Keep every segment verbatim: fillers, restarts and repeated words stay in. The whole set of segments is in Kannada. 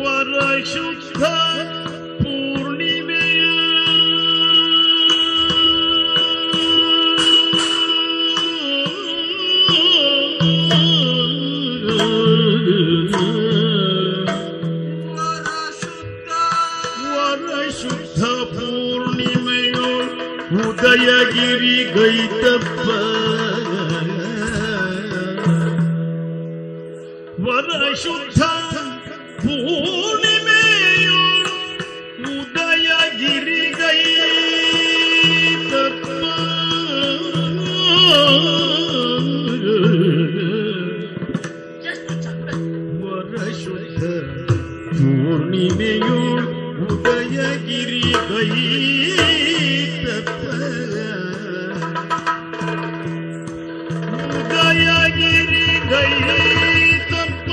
ವರ ಶುದ್ಧ ಪೂರ್ಣಿಮೆಯ ವರ ಶುದ್ಧ ಪೂರ್ಣಿಮೆಯೋ ಉದಯಗಿರಿ ಗೈತಪ್ಪ ವರ ಶುದ್ಧ ಪೂರ್ಣಿಮೆಯೋ ಉದಯಗಿರಿ ಗೈತಪ್ಪ ವರ ಶುದ್ಧ ಪೂರ್ಣಿಮೆಯೋ ಉದಯಗಿರಿ ಗೈತಪ್ಪ ಉದಯಗಿರಿ ಗೈತಪ್ಪ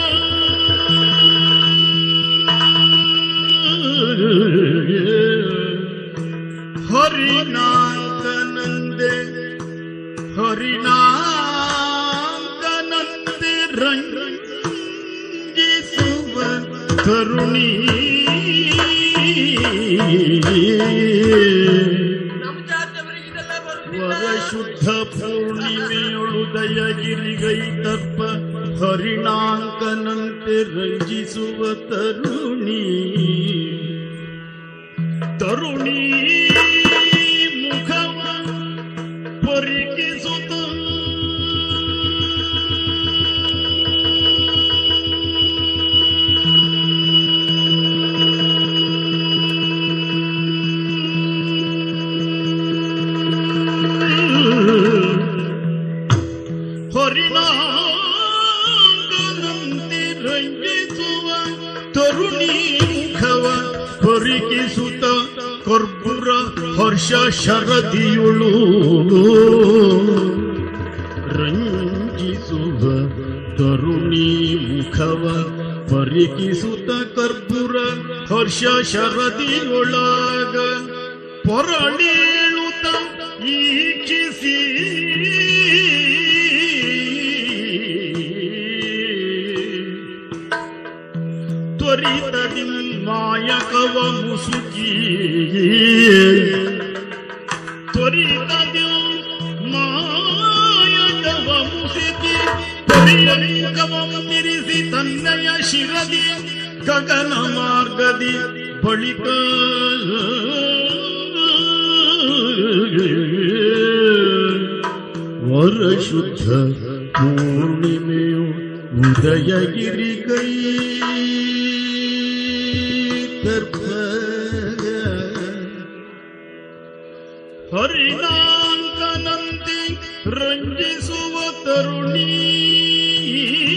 ಹರಿನಾಂತನಂದೆ ಹರಿನಾಂತನಂದೆ ರಂಜಿಸುವ ಕರುಣಿ ವರ ಶುದ್ಧ ಪೂರ್ಣಿಮೆಯೊಳು ದಯಗಿರಿ ಗೈತಪ್ಪ ಹರಿಣಾಂಕನಂತೆ ರಂಜಿಸುವ ತರುಣಿ ತರುಣಿ ಮುಖವ ಪರಿಕಿಸುತ್ತ ಹರಿಣಾಂಗನಂತೆ ರಂಜಿಸುವ ತರುಣಿ ಮುಖವ ಪರಿಕಿಸುತ್ತ ಕರ್ಪೂರ ಹರ್ಷ ಶರದಿಯುಳು ರಂಜಿಸುವ ತರುಣಿ ಮುಖವ ಪರಿಕಿಸುತ್ತ ಕರ್ಪೂರ ಹರ್ಷ ಶರದಿಯೊಳಗ ಪೊರಳೇಳುತ್ತ ಈಕ್ಷಿಸಿ ತ್ವರಿತದಿ ಮಾಯಕವ ಮುಸುಕಿ ತ್ವರಿತದಿ ಮಾಯಕವ ಮುಸುಕಿ ತ್ವರಿಯಂಕವ ತಿರಿಸಿ ತನ್ನಯ ಶಿರದಿ ಗಗನ ಮಾರ್ಗದಿ ಬಳಿಕ ವರ ಶುದ್ಧ ಪೂರ್ಣಿಮೆಯು ಉದಯಗಿರಿ ಗೈ ಹರಿಣಾಂಕನಂತೆ ರಂಜಿಸುವ ತರುಣಿ